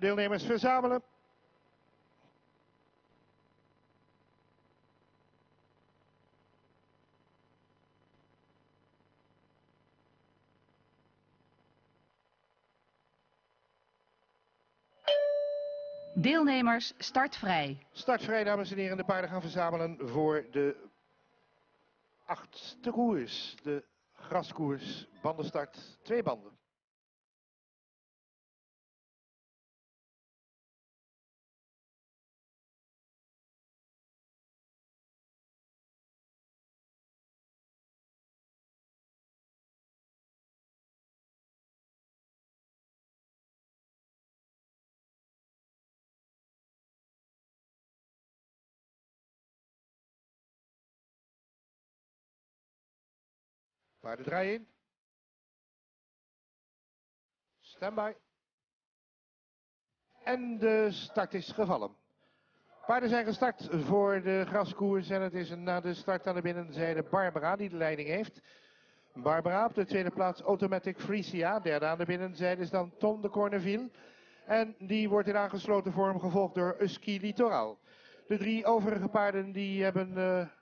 Deelnemers verzamelen. Deelnemers startvrij. Startvrij, dames en heren. De paarden gaan verzamelen voor de 8e koers. De graskoers. Bandenstart, 2 banden. Paarden draaien in. Standby. En de start is gevallen. Paarden zijn gestart voor de graskoers en het is na de start aan de binnenzijde Barbara die de leiding heeft. Barbara op de tweede plaats Automatic Frisia. Derde aan de binnenzijde is dan Tom de Corneville. En die wordt in aangesloten vorm gevolgd door Husky Littoral. De 3 overige paarden die hebben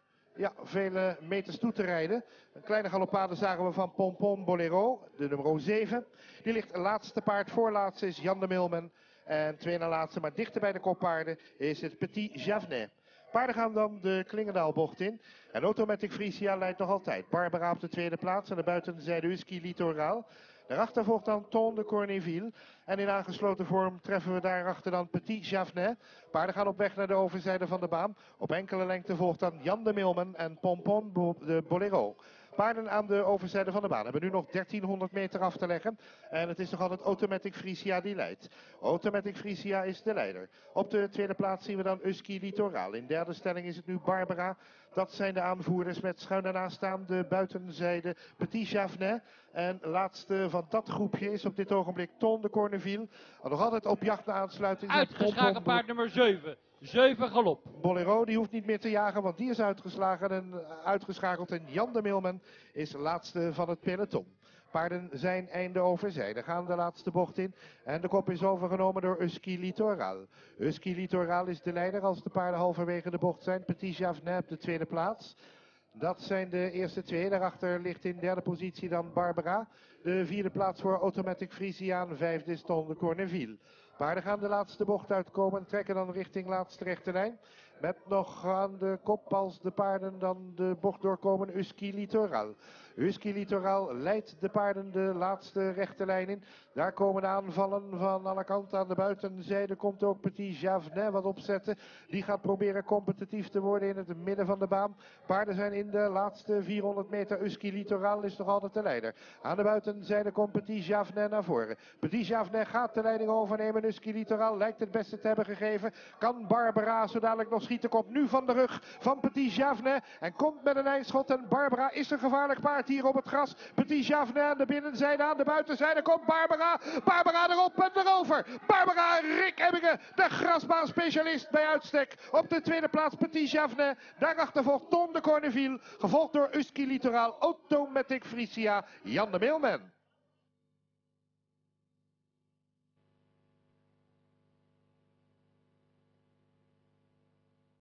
vele meters toe te rijden. Een kleine galopade zagen we van Pompon Bolero, de nummer 7. Die ligt laatste paard, voorlaatste is Jan de Milman. En twee na laatste, maar dichter bij de koppaarden, is het Petit Javenet. Paarden gaan dan de Klingendaalbocht in. En Automatic Frisia leidt nog altijd. Barbara op de tweede plaats. Aan de buitenzijde Husky Littoral. Daarachter volgt dan Ton de Corneville. En in aangesloten vorm treffen we daarachter dan Petit Javenet. Paarden gaan op weg naar de overzijde van de baan. Op enkele lengte volgt dan Jan de Milman en Pompon de Bolero. Paarden aan de overzijde van de baan hebben nu nog 1300 meter af te leggen. En het is nog altijd Automatic Frisia die leidt. Automatic Frisia is de leider. Op de tweede plaats zien we dan Husky Littoral. In derde stelling is het nu Barbara. Dat zijn de aanvoerders met schuin daarnaast staan de buitenzijde Petit Javenet. En laatste van dat groepje is op dit ogenblik Ton de Corneville. Nog altijd op jacht naar aansluiting. Uitgeschakeld paard nummer 7. 7 galop. Bolero die hoeft niet meer te jagen, want die is uitgeschakeld. En Jan de Milman is laatste van het peloton. Paarden zijn einde overzijde, gaan de laatste bocht in. En de kop is overgenomen door Husky Littoral. Husky Littoral is de leider als de paarden halverwege de bocht zijn. Petit Javenet op de tweede plaats. Dat zijn de eerste twee. Daarachter ligt in derde positie dan Barbara. De vierde plaats voor Automatic Frisia. Vijfde is Ton de Corneville. Paarden gaan de laatste bocht uitkomen en trekken dan richting laatste rechte lijn. Met nog aan de kop als de paarden dan de bocht doorkomen Husky Littoral. Husky Littoral leidt de paarden de laatste rechte lijn in. Daar komen de aanvallen van alle kanten. Aan de buitenzijde komt ook Petit Javenet wat opzetten. Die gaat proberen competitief te worden in het midden van de baan. Paarden zijn in de laatste 400 meter. Husky Littoral is nog altijd de leider. Aan de buitenzijde komt Petit Javenet naar voren. Petit Javenet gaat de leiding overnemen. Husky Littoral lijkt het beste te hebben gegeven. Kan Barbara zo dadelijk nog schieten. Komt nu van de rug van Petit Javenet. En komt met een eindschot. En Barbara is een gevaarlijk paard hier op het gras. Petit Javenet aan de binnenzijde. Aan de buitenzijde komt Barbara. Barbara erop en erover. Barbara Rick Ebbingen. De grasbaanspecialist bij uitstek. Op de tweede plaats Petit Javenet. Daarachter volgt Ton de Corneville. Gevolgd door Husky Littoral. Automatic Frisia. Jan de Milman.